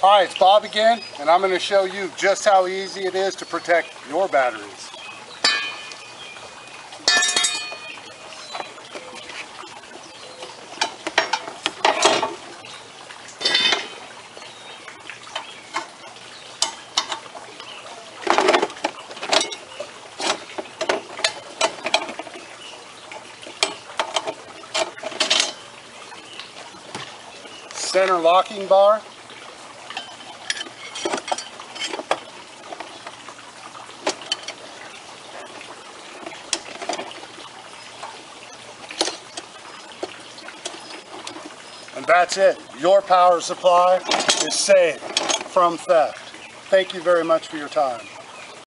Hi, it's Bob again, and I'm going to show you just how easy it is to protect your batteries. Center locking bar. And that's it. Your power supply is safe from theft. Thank you very much for your time.